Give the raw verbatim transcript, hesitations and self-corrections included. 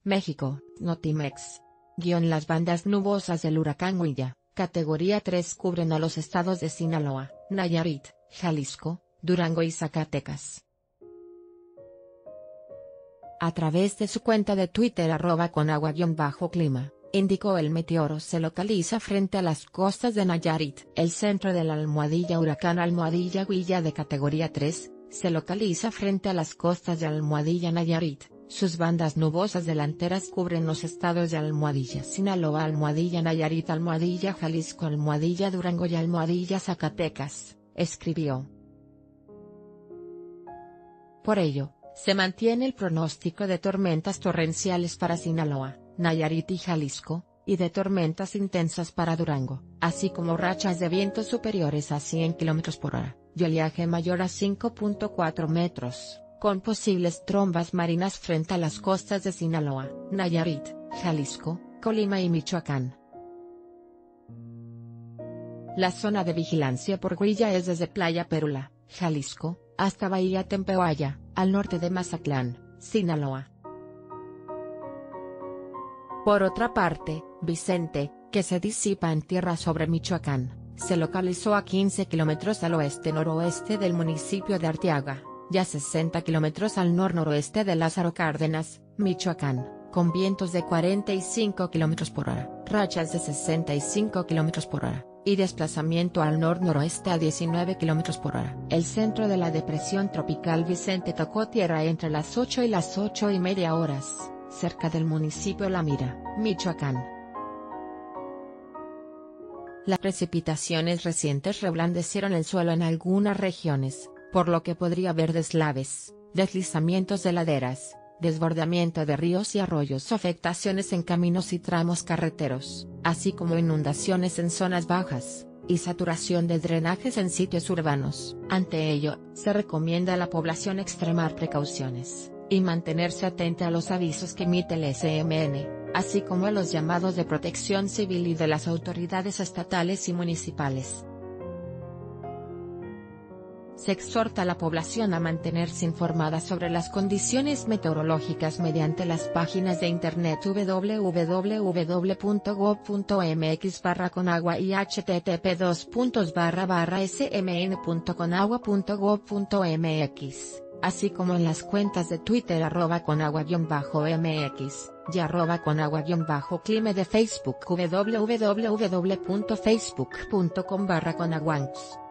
México, Notimex. Guión Las bandas nubosas del huracán Huilla, categoría tres cubren a los estados de Sinaloa, Nayarit, Jalisco, Durango y Zacatecas. A través de su cuenta de Twitter arroba con agua-clima, indicó el meteoro se localiza frente a las costas de Nayarit. El centro de la almohadilla huracán almohadilla Huilla de categoría tres, se localiza frente a las costas de almohadilla Nayarit. Sus bandas nubosas delanteras cubren los estados de almohadilla Sinaloa, almohadilla Nayarit, almohadilla Jalisco, almohadilla Durango y almohadilla Zacatecas, escribió. Por ello, se mantiene el pronóstico de tormentas torrenciales para Sinaloa, Nayarit y Jalisco, y de tormentas intensas para Durango, así como rachas de vientos superiores a cien kilómetros por hora, y oleaje mayor a cinco punto cuatro metros, con posibles trombas marinas frente a las costas de Sinaloa, Nayarit, Jalisco, Colima y Michoacán. La zona de vigilancia por Huilla es desde Playa Perula, Jalisco, hasta Bahía Tempehuaya, al norte de Mazatlán, Sinaloa. Por otra parte, Vicente, que se disipa en tierra sobre Michoacán, se localizó a quince kilómetros al oeste-noroeste del municipio de Arteaga, y a sesenta kilómetros al nor-noroeste de Lázaro Cárdenas, Michoacán, con vientos de cuarenta y cinco kilómetros por hora, rachas de sesenta y cinco kilómetros por hora, y desplazamiento al nor-noroeste a diecinueve kilómetros por hora. El centro de la depresión tropical Vicente tocó tierra entre las ocho y las ocho y media horas, cerca del municipio La Mira, Michoacán. Las precipitaciones recientes reblandecieron el suelo en algunas regiones, por lo que podría haber deslaves, deslizamientos de laderas, desbordamiento de ríos y arroyos o afectaciones en caminos y tramos carreteros, así como inundaciones en zonas bajas, y saturación de drenajes en sitios urbanos. Ante ello, se recomienda a la población extremar precauciones, y mantenerse atenta a los avisos que emite el S M N, así como a los llamados de protección civil y de las autoridades estatales y municipales. Se exhorta a la población a mantenerse informada sobre las condiciones meteorológicas mediante las páginas de internet doble u doble u doble u punto gob punto mx barra conagua y http dos puntos barra barra smn punto conagua punto gob punto mx, así como en las cuentas de Twitter arroba conagua-mx, y arroba conagua-clima de Facebook www punto facebook punto com barra conaguanx.